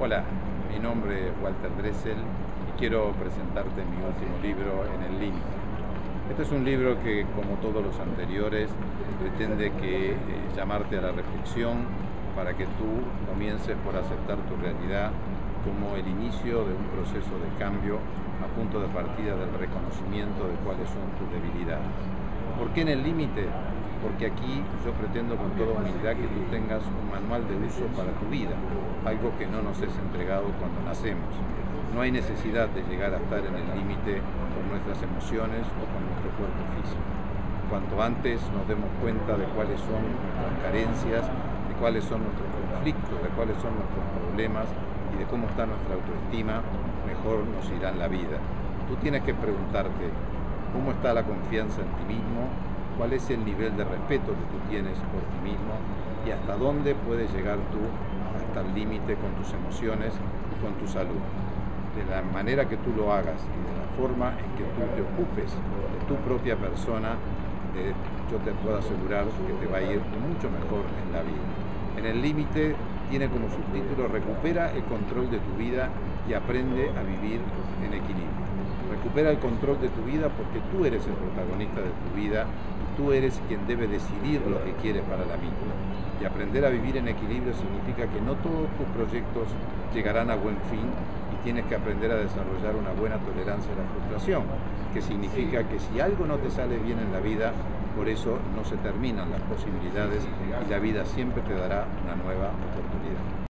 Hola, mi nombre es Walter Dressel y quiero presentarte mi último libro, En el Límite. Este es un libro que, como todos los anteriores, pretende llamarte a la reflexión para que tú comiences por aceptar tu realidad como el inicio de un proceso de cambio a punto de partida del reconocimiento de cuáles son tus debilidades. ¿Por qué en el límite? Porque aquí yo pretendo con toda humildad que tú tengas un manual de uso para tu vida, algo que no nos es entregado cuando nacemos. No hay necesidad de llegar a estar en el límite con nuestras emociones o con nuestro cuerpo físico. Cuanto antes nos demos cuenta de cuáles son nuestras carencias, de cuáles son nuestros conflictos, de cuáles son nuestros problemas y de cómo está nuestra autoestima, mejor nos irá en la vida. Tú tienes que preguntarte, ¿cómo está la confianza en ti mismo? ¿Cuál es el nivel de respeto que tú tienes por ti mismo? Y hasta dónde puedes llegar tú hasta el límite con tus emociones y con tu salud. De la manera que tú lo hagas y de la forma en que tú te ocupes de tu propia persona, yo te puedo asegurar que te va a ir mucho mejor en la vida. En el límite tiene como subtítulo Recupera el control de tu vida y aprende a vivir en equilibrio. Recupera el control de tu vida porque tú eres el protagonista de tu vida y tú eres quien debe decidir lo que quieres para la misma. Y aprender a vivir en equilibrio significa que no todos tus proyectos llegarán a buen fin y tienes que aprender a desarrollar una buena tolerancia a la frustración, que significa que si algo no te sale bien en la vida, por eso no se terminan las posibilidades y la vida siempre te dará una nueva oportunidad.